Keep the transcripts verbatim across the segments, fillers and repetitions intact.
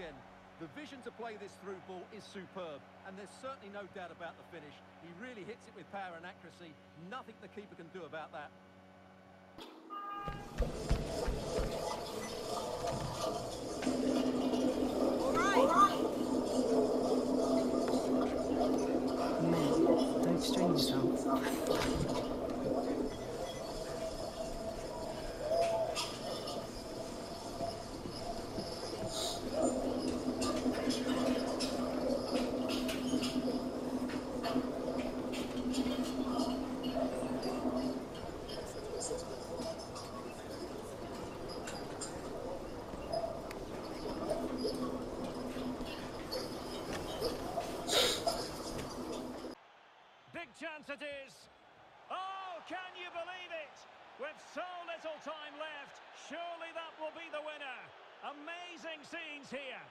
again. The vision to play this through ball is superb, and there's certainly no doubt about the finish. He really hits it with power and accuracy. Nothing the keeper can do about that. All right. Mate, don't strain yourself. Big chance it is. Oh, can you believe it? With so little time left, surely that will be the winner. Amazing scenes here.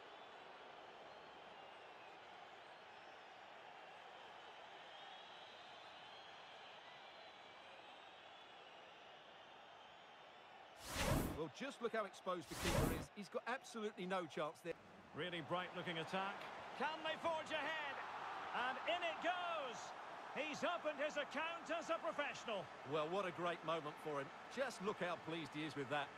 Well, just look how exposed the keeper is. He's got absolutely no chance there. Really bright-looking attack. Can they forge ahead? And in it goes. He's opened his account as a professional. Well, what a great moment for him. Just look how pleased he is with that.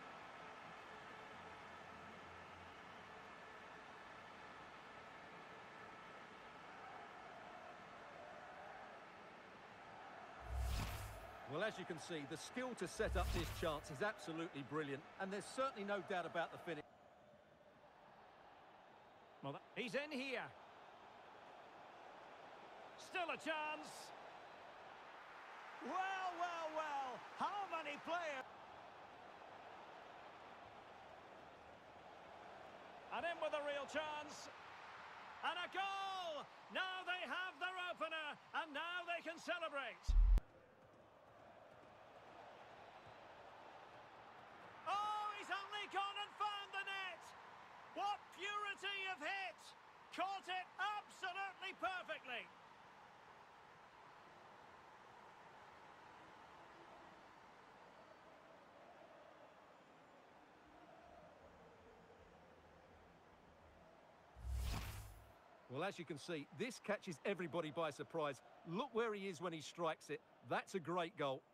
Well, as you can see, the skill to set up this chance is absolutely brilliant, and there's certainly no doubt about the finish. Well, he's in here. Still a chance. Well, well, well. How many players? And in with a real chance. And a goal! Now they have their opener, and now they can celebrate. Oh, he's only gone and found the net. What purity of hit! Caught it absolutely perfectly. Well, as you can see, this catches everybody by surprise. Look where he is when he strikes it. That's a great goal.